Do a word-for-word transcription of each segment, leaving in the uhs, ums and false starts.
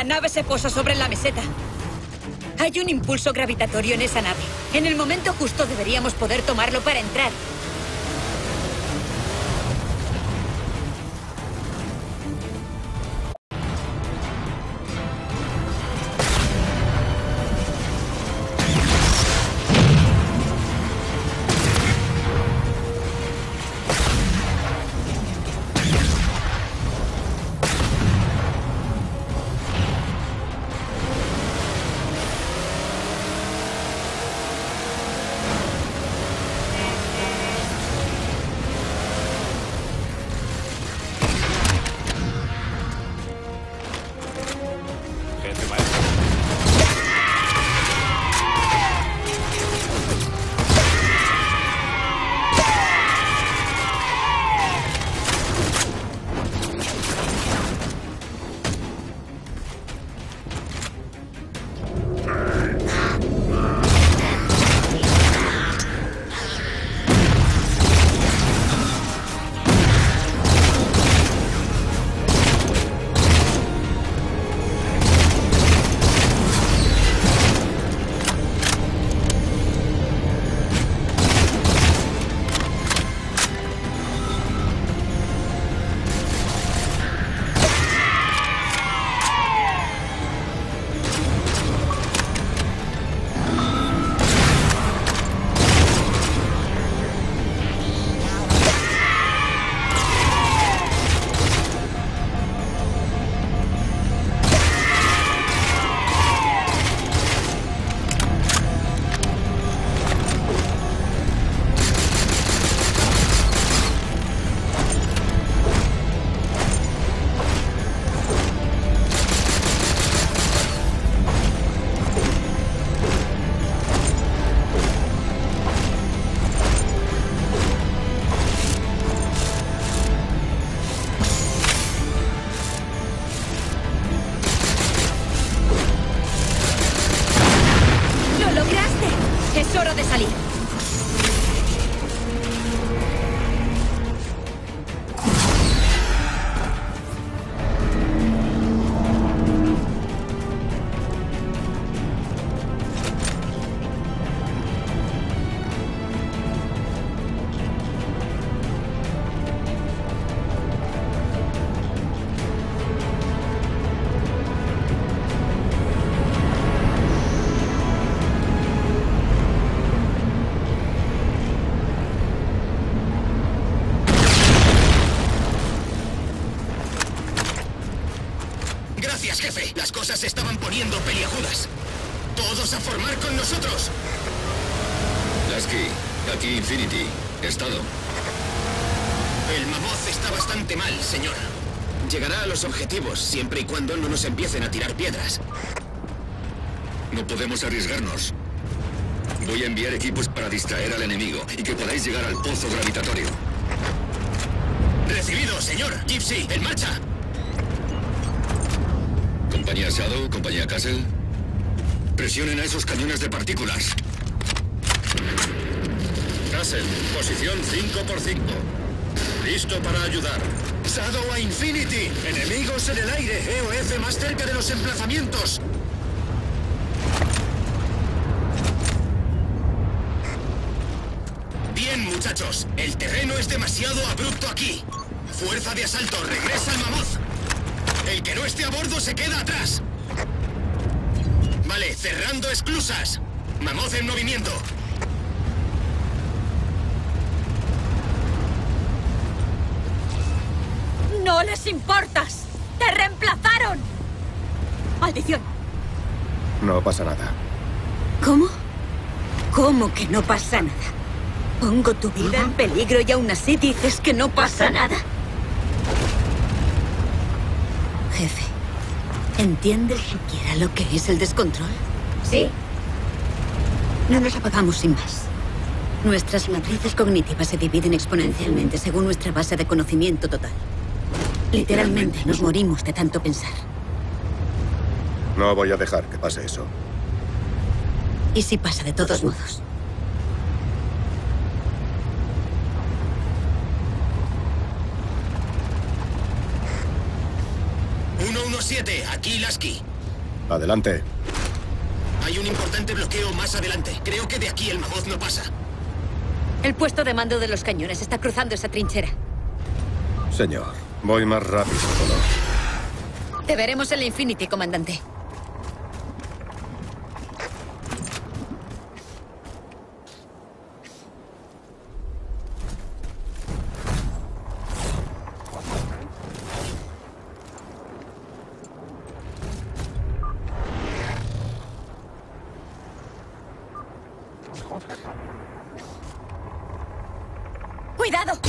nave se posa sobre la meseta. Hay un impulso gravitatorio en esa nave. En el momento justo deberíamos poder tomarlo para entrar. Gracias, jefe. Las cosas se estaban poniendo peliagudas. ¡Todos a formar con nosotros! Lasky, aquí Infinity. Estado. El Mammoth está bastante mal, señor. Llegará a los objetivos, siempre y cuando no nos empiecen a tirar piedras. No podemos arriesgarnos. Voy a enviar equipos para distraer al enemigo y que podáis llegar al pozo gravitatorio. Recibido, señor. Gypsy, en marcha. Compañía Shadow, compañía Castle. Presionen a esos cañones de partículas. Castle, posición cinco por cinco. Listo para ayudar. Shadow a Infinity. Enemigos en el aire. E O F más cerca de los emplazamientos. Bien, muchachos. El terreno es demasiado abrupto aquí. Fuerza de asalto, regresa al Mammoth. El que no esté a bordo se queda atrás. Vale, cerrando esclusas. Mammoth en movimiento. ¡No les importas! ¡Te reemplazaron! ¡Maldición! No pasa nada. ¿Cómo? ¿Cómo que no pasa nada? Pongo tu vida en peligro y aún así dices que no pasa nada. Jefe, ¿entiendes siquiera lo que es el descontrol? Sí. No nos apagamos sin más. Nuestras matrices cognitivas se dividen exponencialmente según nuestra base de conocimiento total. Literalmente nos morimos de tanto pensar. No voy a dejar que pase eso. ¿Y si pasa de todos modos? uno uno siete, aquí Lasky. Adelante. Hay un importante bloqueo más adelante. Creo que de aquí el Mammoth no pasa. El puesto de mando de los cañones está cruzando esa trinchera. Señor, voy más rápido, ¿no? Te veremos en la Infinity, comandante. ¡Cuidado!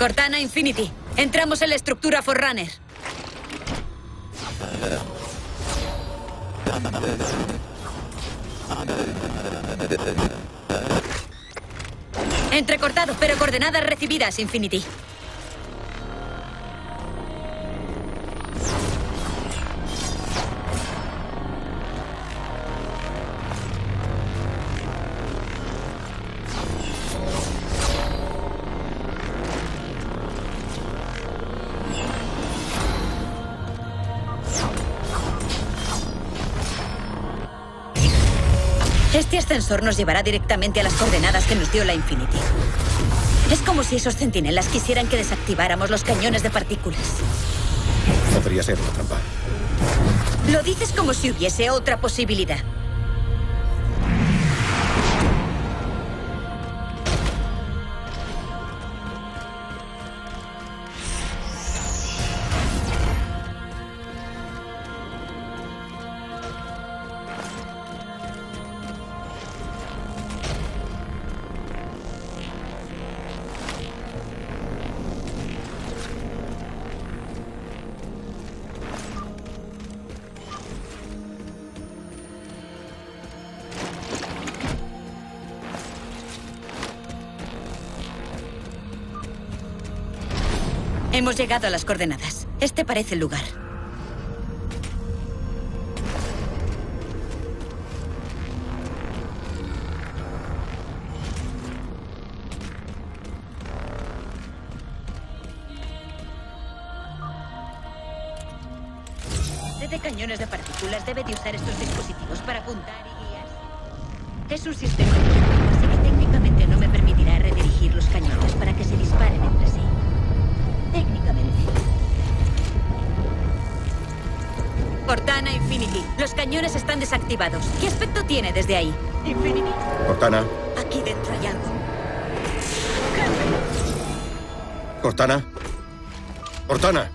Cortana Infinity. Entramos en la estructura Forerunner. Entrecortado, pero coordenadas recibidas, Infinity. Este ascensor nos llevará directamente a las coordenadas que nos dio la Infinity. Es como si esos centinelas quisieran que desactiváramos los cañones de partículas. Podría ser una trampa. Lo dices como si hubiese otra posibilidad. Hemos llegado a las coordenadas. Este parece el lugar. La red de cañones de partículas debe de usar estos dispositivos para apuntar y guiar. Es un sistema de así que técnicamente no me permitirá redirigir los cañones para que se disparen entre sí. Técnicamente. Cortana Infinity. Los cañones están desactivados. ¿Qué aspecto tiene desde ahí? Infinity. Cortana. Aquí dentro hay algo. Cortana. Cortana.